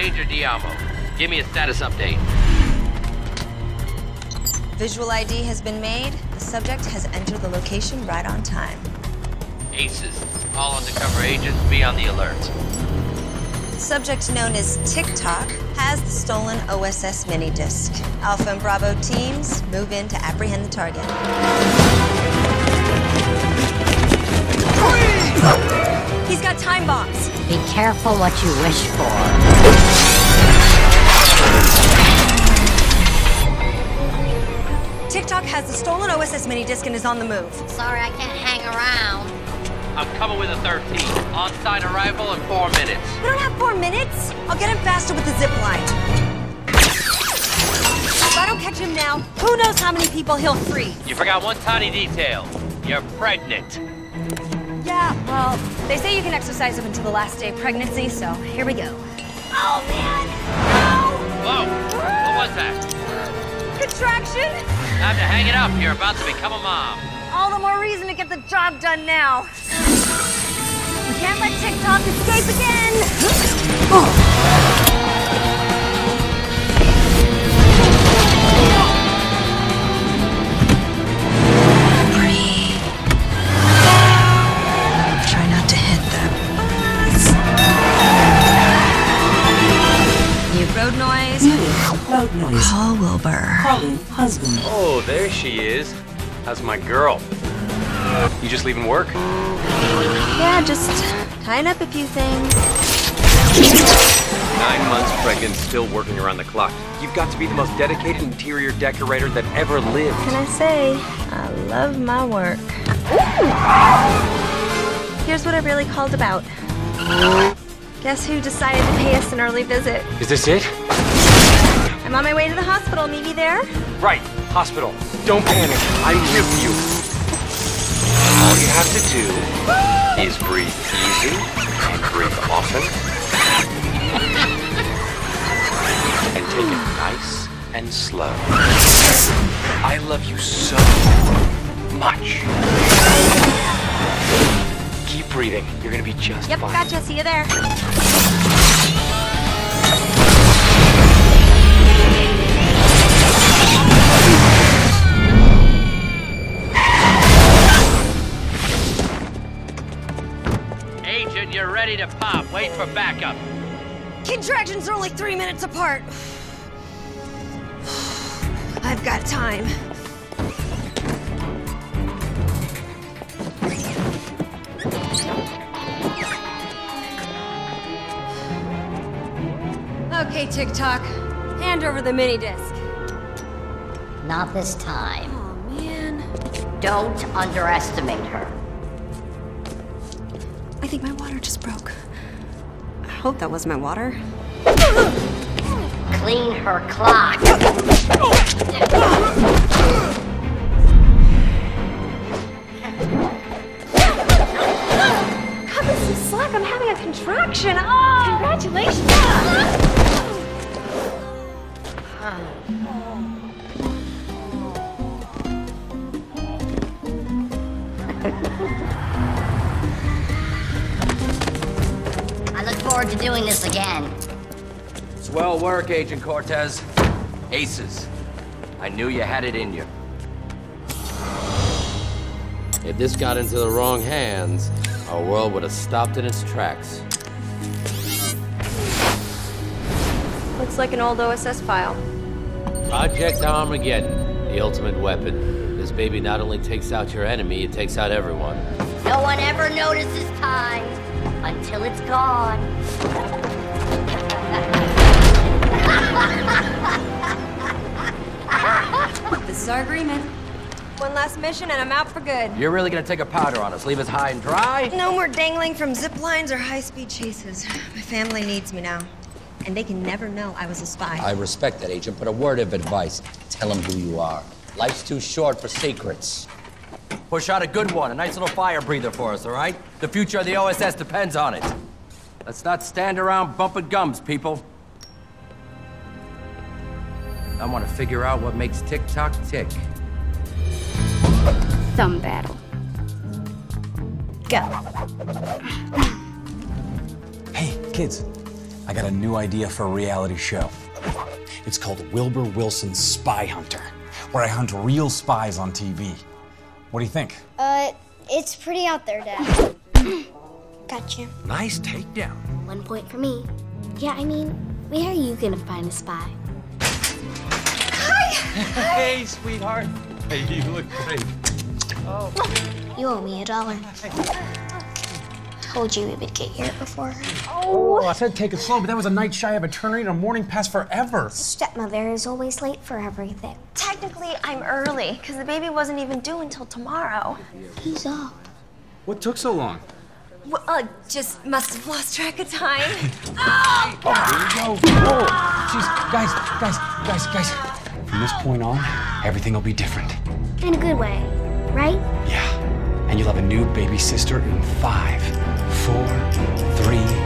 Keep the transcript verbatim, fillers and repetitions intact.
Danger Diamo. Give me a status update. Visual I D has been made. The subject has entered the location right on time. Aces. All undercover agents, be on the alert. Subject known as TikTok has the stolen O S S mini disc. Alpha and Bravo teams move in to apprehend the target. He's got time bombs. Be careful what you wish for. TikTok has the stolen O S S mini disc and is on the move. Sorry, I can't hang around. I'm coming with a thirteen. On-site arrival in four minutes. We don't have four minutes. I'll get him faster with the zip line. If I don't catch him now, who knows how many people he'll free. You forgot one tiny detail. You're pregnant. Yeah, well, they say you can exercise up until the last day of pregnancy, so here we go. Oh, man! No! Whoa! What was that? Contraction? Time to hang it up. You're about to become a mom. All the more reason to get the job done now. We can't let TikTok escape again! Oh. Breathe. Try not to hit that buzz. New road noise. New road noise. Paul Wilbur. Calling husband. Oh, there she is. How's my girl? You just leaving work? Yeah, just tying up a few things. Nine months pregnant, still working around the clock. You've got to be the most dedicated interior decorator that ever lived. Can I say, I love my work. Here's what I really called about. Guess who decided to pay us an early visit? Is this it? I'm on my way to the hospital. Meet me there? Right, hospital. Don't panic. I'm here for you. All you have to do is breathe easy and breathe often. And take it nice and slow. I love you so much. Keep breathing. You're gonna be just Yep, fine. gotcha. See you there. Agent, you're ready to pop. Wait for backup. Contractions are only three minutes apart. I've got time. Okay, TikTok. Hand over the mini disc. Not this time. Oh, man. Don't underestimate her. I think my water just broke. I hope that was my water. Clean her clock. Cut me some slack. I'm having a contraction. Oh! Congratulations. I look forward to doing this again. Swell work, Agent Cortez. Aces. I knew you had it in you. If this got into the wrong hands, our world would have stopped in its tracks. Looks like an old O S S file. Project Armageddon, the ultimate weapon. This baby not only takes out your enemy, it takes out everyone. No one ever notices time until it's gone. This is our agreement. One last mission and I'm out for good. You're really gonna take a powder on us, leave us high and dry? No more dangling from zip lines or high-speed chases. My family needs me now. And they can never know I was a spy. I respect that, Agent, but a word of advice. Tell them who you are. Life's too short for secrets. Push out a good one, a nice little fire breather for us, all right? The future of the O S S depends on it. Let's not stand around bumping gums, people. I want to figure out what makes TikTok tick. Thumb battle. Go. Hey, kids. I got a new idea for a reality show. It's called Wilbur Wilson's Spy Hunter, where I hunt real spies on T V. What do you think? Uh, it's pretty out there, Dad. Gotcha. Nice takedown. One point for me. Yeah, I mean, where are you gonna find a spy? Hey, sweetheart. Hey, you look great. You owe me a dollar. Told you we would get here before. Oh, I said take it slow, but that was a night shy of eternity and a morning past forever. Stepmother is always late for everything. Technically, I'm early, because the baby wasn't even due until tomorrow. He's up. What took so long? Well, uh, just must have lost track of time. Oh, here we go. Oh, jeez, guys, guys, guys, guys. From this point on, everything will be different. In a good way, right? Yeah, and you'll have a new baby sister in five, four, three,